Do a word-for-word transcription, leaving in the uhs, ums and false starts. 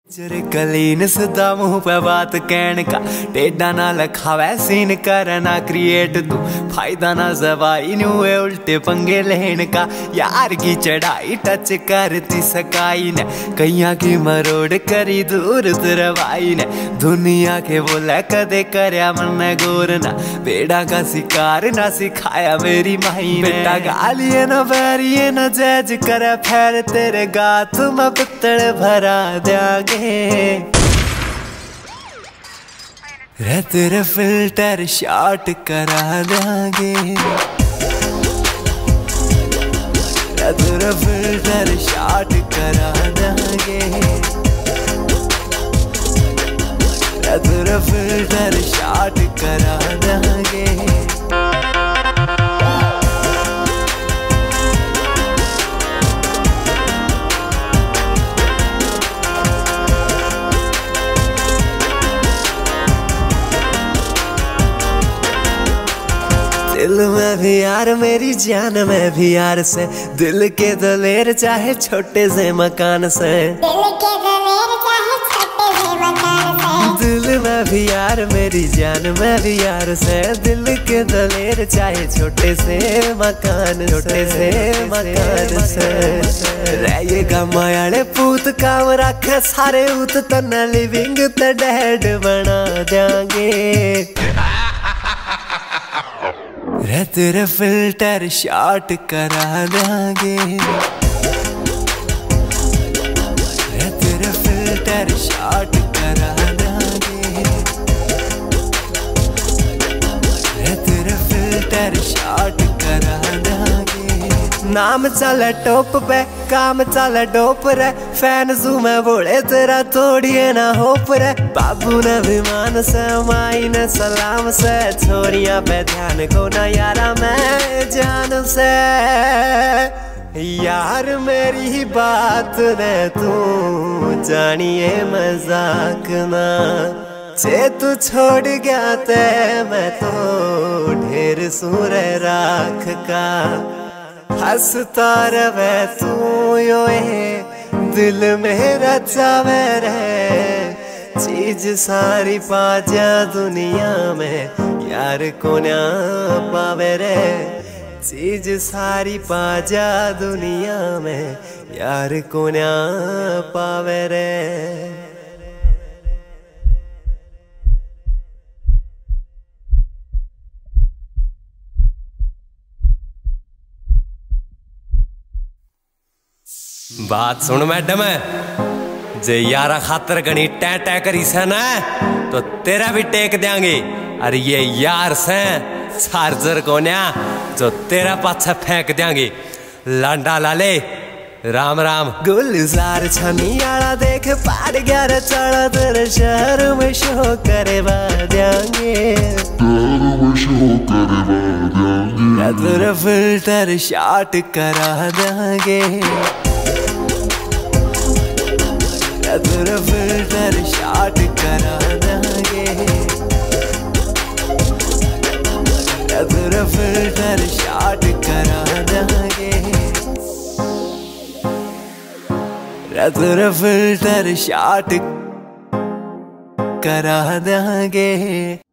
जरे कलीन सदा मुंह पे बात कहने का टेढ़ा ना लखावे सीन करना क्रिएट तू फायदा ना जवाई नुए उल्टे पंगे लेने का यार की चढ़ाई टच करती सकाई ने कैया की मरोड़ करी दूर तरवाई ने दुनिया के बोला कदे करया मन गोर ना बेड़ा का शिकार ना सिखाया मेरी माई ने बेटा गालिए न बैरिए न जज करे फिर तेरे गात में पित्तड़ भरा देंगे रे तेरे फिल्टर शॉट करा देंगे रे तेरे फिल्टर शॉट करा देंगे रे तेरे फिल्टर शॉट करा देंगे। दिल में भी यार मेरी जान में भी यार से दिल के दलेर चाहे छोटे से मकान से दिल के दलेर चाहे छोटे से मकान से दिल में भी यार मेरी जान में भी यार से दिल के दलेर चाहे छोटे से मकान छोटे से मकान से रहेगा मायाले पूत काम रखे सारे उत तना लिविंग ते डेड बना देंगे रे तेरे फिल्टर शॉट करा देंगे रे तेरे फिल्टर शॉट करा देंगे रे तेरे फिल्टर शॉट करा देंगे। नाम चले टॉप पे काम चले डोप रे फैन जू में बोले तेरा तोड़िए ना होप रे बाबू ने विमान से माई ने सलाम से छोरिया पे ध्यान को ना यारा मैं जान से यार मेरी बात ने तू जानिए मजाक ना चे तू छोड़ गया ते मैं तो ढेर सूर राख का हंसता रवे तू यो दिल मेरा चावे रे चीज सारी पाजा दुनिया में यार को ना पावे रे चीज सारी पाजा दुनिया में यार को ना पावे रे। बात सुन मैडम जे यारा खातर गणी टै टै करी से ना तो तेरा भी टेक देंगे। अरे ये यार से चार्जर को ना जो तेरा पाछा फेंक देंगे। लांडा लाले राम राम गुलजार छनियाला देख पार ग्यारह चढ़ा तेरे शहर में शो करे देंगे तेरा फिल्टर शॉट करा देंगे तेरा फिल्टर शॉट करा देंगे तेरा फिल्टर शॉट करा देंगे तेरा फिल्टर शॉट करा देंगे।